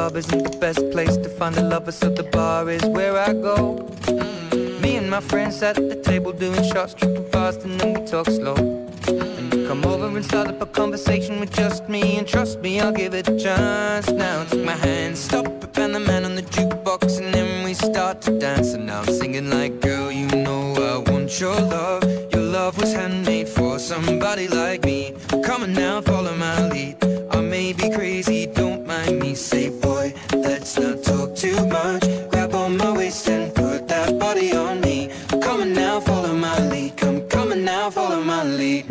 club isn't the best place to find a lover, so the bar is where I go. Me and my friends at the table doing shots, tripping fast, and then we talk slow. And you come over and start up a conversation with just me, and trust me, I'll give it a chance. Now take my hand, stop it, and the man on the jukebox, and then we start to dance. And now I'm singing like, girl, you know I want your love. Your love was handmade for somebody like me. Come on now, follow my lead. I may be crazy, don't mind me. Say, boy, let's not talk too much. Grab on my waist and put that body on me. Come on now, follow my lead. Come on now, follow my lead.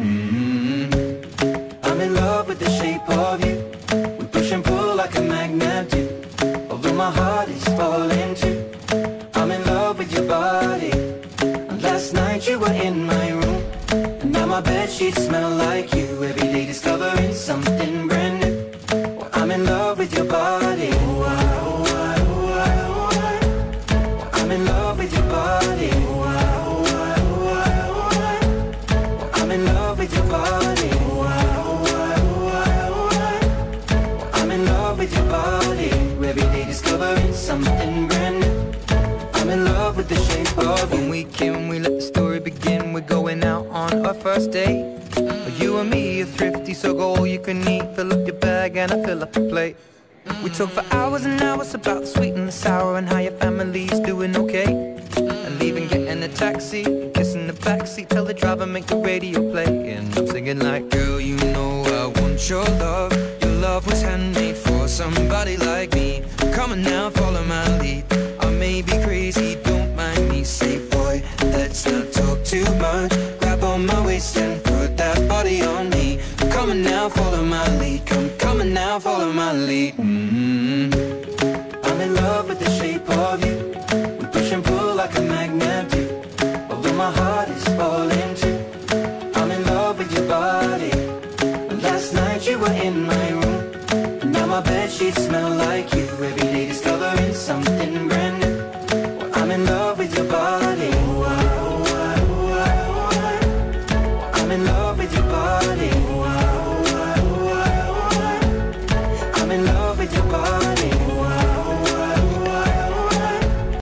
I'm in love with the shape of you. We push and pull like a magnet do. Although my heart is falling too. I'm in love with your body. Last night you were in my room, and now my bedsheets smell like you. Every day discovering something brand new. Well, I'm in love with your body. Oh, I, oh, I, oh, I, oh, I. Well, I'm in love with your body. Oh, I, oh, I, oh, I, oh, I. Well, I'm in love with your body. Oh, I, oh, I, oh, I, oh, I. Well, I'm in love with your body. Every day discovering something brand new. I'm in love with the shape of you. When we came, we let the story begin. We're going out on our first date. You and me are thrifty, so go all you can eat. Fill up your bag and I fill up the plate. We talk for hours and hours about the sweet and the sour, and how your family's doing okay. And leaving, getting a taxi, kissing the backseat, tell the driver make the radio play. And I'm singing like, girl, you know I want your love. Your love was handmade for somebody like me. Come on now, follow my lead. I may be crazy, don't mind me. Say, boy, let's not talk too much. Grab on my waist and put that body on me. Come on now, follow my lead. Come on now, follow my lead. I'm in love with the shape of you. We push and pull like a magnet do. Although my heart is falling too. I'm in love with your body. Last night you were in my room, and now my bedsheets smell like you. Every day discovering something